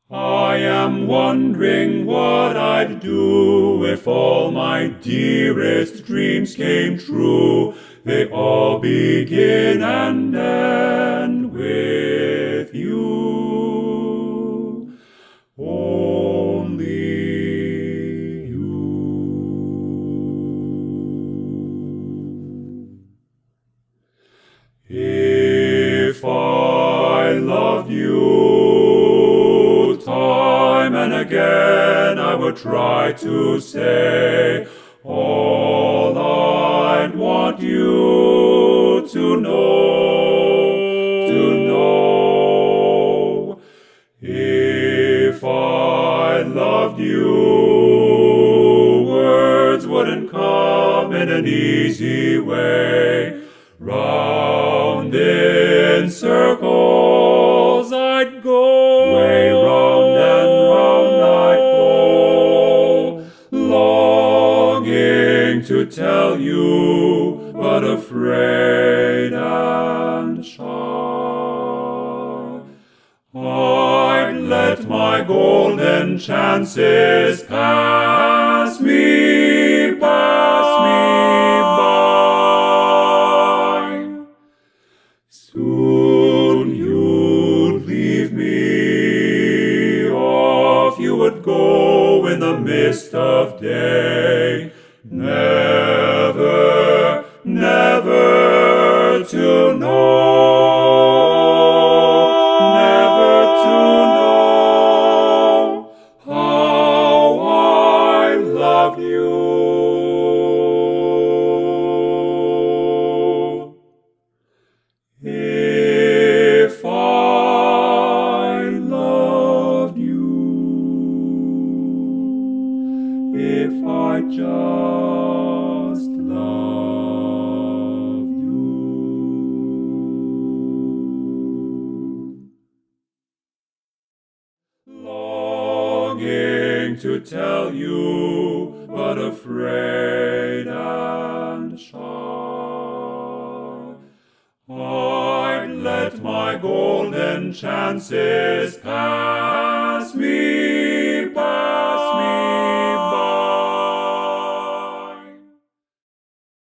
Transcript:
I am wondering what I'd do if all my dearest dreams came true. They all begin and end with you. Only you. If I loved you time and again, I would try to say all I'd want you to know. If I loved you, words wouldn't come in an easy way. Round in circles I'd go, way round and round I'd go, longing to tell you, but afraid and shy. I'd let my golden chances pass me by. Soon you'd leave me, off you would go in the mist of day, never, never to know, never to know how I loved you. If I loved you, if I just loved you. Longing to tell you, but afraid and shy. I'd let my golden chances pass me